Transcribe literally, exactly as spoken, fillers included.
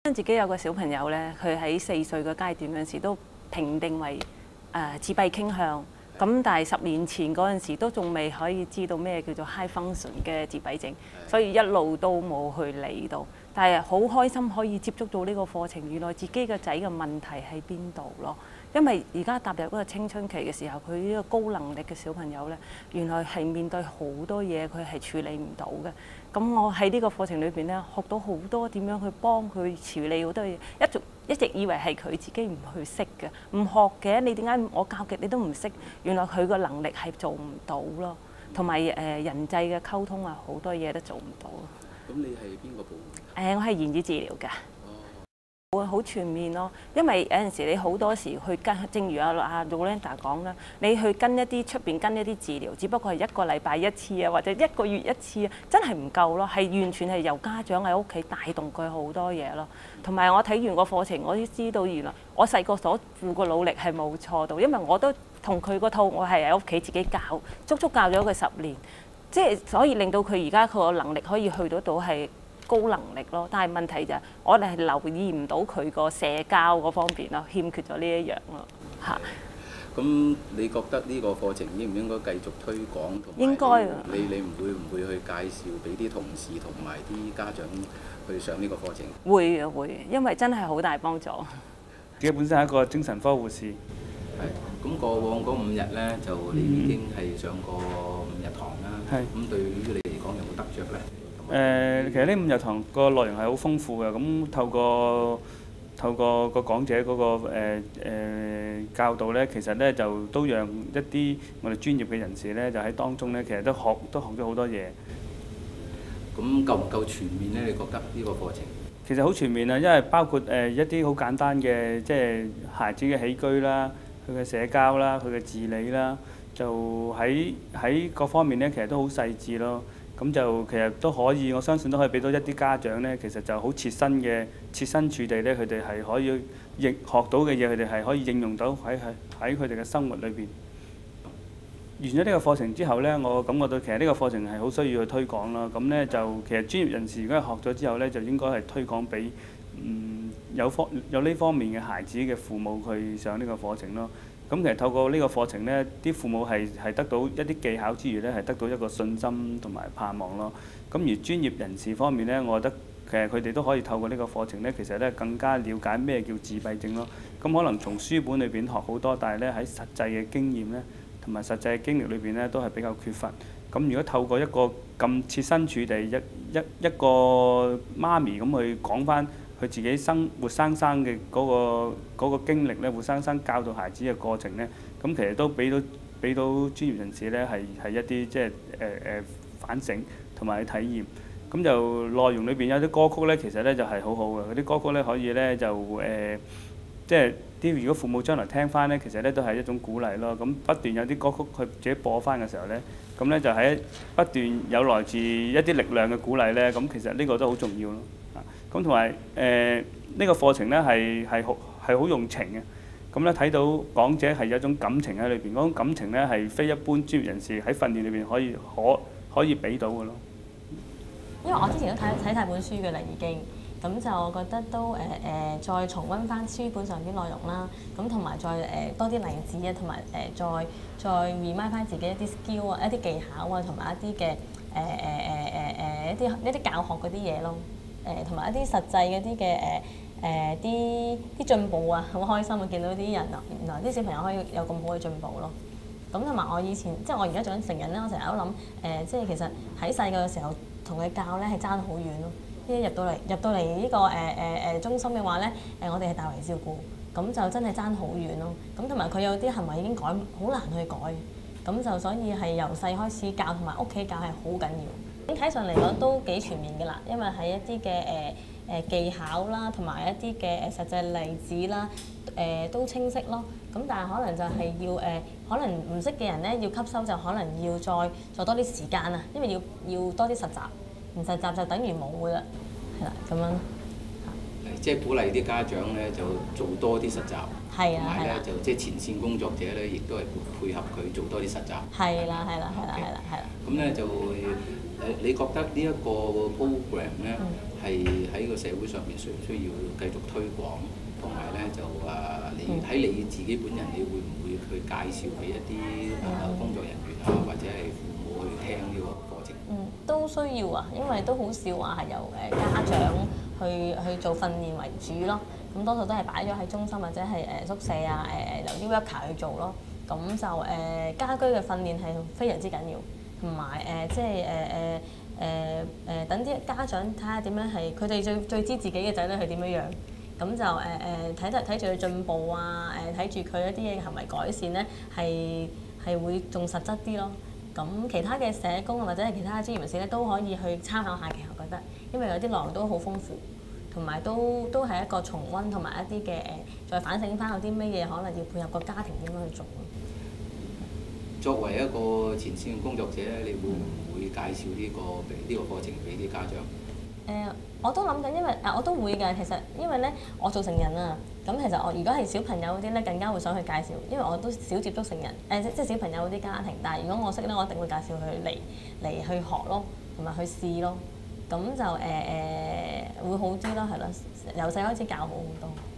自己有個小朋友咧，佢喺四歲嘅階段嗰陣時都評定為誒、呃、自閉傾向，咁但係十年前嗰陣時都仲未可以知道咩叫做 high function 嘅自閉症，所以一路都冇去理到。但係好開心可以接觸到呢個課程，原來自己個仔嘅問題喺邊度咯。因為而家踏入嗰個青春期嘅時候，佢呢個高能力嘅小朋友咧，原來係面對好多嘢，佢係處理唔到嘅。咁我喺呢個課程裏邊咧，學到好多點樣去幫佢處理好多嘢。一直一直以為係佢自己唔去識嘅，唔學嘅。你點解我教極你都唔識？原來佢個能力係做唔到咯。同埋誒人際嘅溝通啊，好多嘢都做唔到。 咁你係邊個部門？ 誒、呃，我係言語治療㗎。會好全面咯，因為有陣時你好多時去跟，正如阿阿 Yolanda 講啦，你去跟一啲出邊跟一啲治療，只不過係一個禮拜一次啊，或者一個月一次啊，真係唔夠咯，係完全係由家長喺屋企帶動佢好多嘢咯。同埋我睇完個課程，我都知道原來我細個所付個努力係冇錯到，因為我都同佢個套，我係喺屋企自己教，足足教咗佢十年，即係所以令到佢而家佢個能力可以去到到係高能力咯，但係問題就係我哋係留意唔到佢個社交嗰方面咯，欠缺咗呢一樣咯嚇。 咁你覺得呢個課程應唔應該繼續推廣？同應該啊。 你你唔會唔會去介紹俾啲同事同埋啲家長去上呢個課程？ 會啊會，因為真係好大幫助。 自己本身係一個精神科護士。 係。咁過往嗰五日咧，就你已經係上過五日堂啦。係。咁對於你嚟講有冇得着咧？ 誒、呃，其實呢五日堂個內容係好豐富嘅，咁透過透過個講者嗰、那個誒誒、呃呃、教導咧，其實咧就都讓一啲我哋專業嘅人士咧，就喺當中咧，其實都學都學咗好多嘢。 咁夠唔夠全面咧？你覺得呢個課程？ 其實好全面啊，因為包括誒、呃、一啲好簡單嘅，即係孩子嘅起居啦、佢嘅社交啦、佢嘅自理啦，就喺喺各方面咧，其實都好細緻咯。咁就其實都可以，我相信都可以俾到一啲家長呢，其實就好切身嘅、切身處地呢，佢哋係可以應學到嘅嘢，佢哋係可以應用到喺喺喺佢哋嘅生活裏邊。完咗呢個課程之後呢，我感覺到其實呢個課程係好需要去推廣咯。咁呢，就其實專業人士如果學咗之後呢，就應該係推廣俾嗯有方有呢方面嘅孩子嘅父母去上呢個課程咯。咁其實透過呢個課程呢，啲父母係係得到一啲技巧之餘呢，係得到一個信心同埋盼望咯。咁而專業人士方面呢，我覺得其實佢哋都可以透過呢個課程呢，其實呢更加了解咩叫自閉症咯。咁可能從書本裏邊學好多，但係呢喺實際嘅經驗呢同埋實際嘅經歷裏邊呢，都係比較缺乏。咁如果透過一個咁切身處地一一一個媽咪咁去講翻佢自己生活生生嘅嗰個嗰個經歷咧，活生生教導孩子嘅過程咧，咁其實都俾到俾到專業人士咧係係一啲即係誒誒反省同埋體驗。咁就內容裏邊有啲歌曲咧，其實咧就係好好嘅。嗰啲歌曲咧可以咧就誒，即係啲如果父母將來聽翻咧，其實咧都係一種鼓勵咯。咁不斷有啲歌曲佢自己播翻嘅時候咧，咁咧就喺不斷有來自一啲力量嘅鼓勵咧，咁其實呢個都好重要咯。咁同埋誒呢個課程咧係係好係好用情嘅，咁咧睇到講者係有一種感情喺裏邊，嗰種感情咧係非一般專業人士喺訓練裏邊可以可可以俾到嘅咯。 因為我之前都睇睇晒本書嘅啦，已經咁就我覺得都誒誒、呃、再重溫翻書本上啲內容啦，咁同埋再誒、呃、多啲例子啊，同埋誒再再 remind 翻自己一啲 skill 啊、一啲技巧啊，同埋一啲嘅誒誒誒誒誒一啲一啲教學嗰啲嘢咯。誒同埋一啲實際嗰啲嘅誒誒啲啲進步啊，好開心啊！見到啲人啊，原來啲小朋友可以有咁好嘅進步咯。咁同埋我以前即係我而家做緊成人咧，我成日都諗誒，即係其實喺細個嘅時候同佢教咧係爭好遠咯。一入到嚟入到嚟呢個誒誒誒中心嘅話咧，誒我哋係大為照顧，咁就真係爭好遠咯。咁同埋佢有啲行為已經改好難去改，咁就所以係由細開始教同埋屋企教係好緊要。整體上嚟講都幾全面嘅啦，因為係一啲嘅誒誒技巧啦，同埋一啲嘅誒實際例子啦，誒、呃、都清晰咯。咁但係可能就係要誒、呃，可能唔識嘅人咧要吸收就可能要再再多啲時間啊，因為要要多啲實習，唔實習就等於冇嘅啦，係啦咁樣。 即係鼓勵啲家長咧，就做多啲實習，同埋咧就即係前線工作者咧，亦都係配合佢做多啲實習。 係啦，係啦，係啦，係啦，係啦。 咁咧就誒，你覺得呢一個 program 咧係喺個社會上面需唔需要繼續推廣，同埋咧就啊，你喺你自己本人，你會唔會去介紹俾一啲啊工作人員啊，或者係父母去聽呢個課程？ 嗯，都需要啊，因為都好少話係由誒家長去去做訓練為主咯。咁多數都係擺咗喺中心或者係誒宿舍啊，誒由啲 worker 去做咯。咁就誒、呃、家居嘅訓練係非常之緊要，同埋誒即係誒誒誒誒等啲家長睇下點樣係佢哋最最知自己嘅仔女係點樣樣。咁就誒誒睇得睇住佢進步啊，誒睇住佢一啲嘅行為改善咧，係係會仲實質啲咯。咁其他嘅社工或者係其他嘅專業人士咧都可以去參考下嘅，我覺得，因為有啲內容都好豐富。同埋都都係一個重溫，同埋一啲嘅誒，再反省翻有啲咩嘢可能要配合個家庭點樣去做。 作為一個前線工作者咧，你會唔會介紹呢、呢個呢、呢個課程俾啲家長？誒、 呃，我都諗緊，因為啊，我都會嘅。其實因為咧，我做成人啊，咁其實我如果係小朋友嗰啲咧，更加會想去介紹，因為我都少接觸成人誒、呃，即係小朋友嗰啲家庭。但係如果我識咧，我一定會介紹佢嚟嚟去學咯，同埋去試咯。咁就誒誒、呃、會好啲咯，係咯，由細開始教好好多。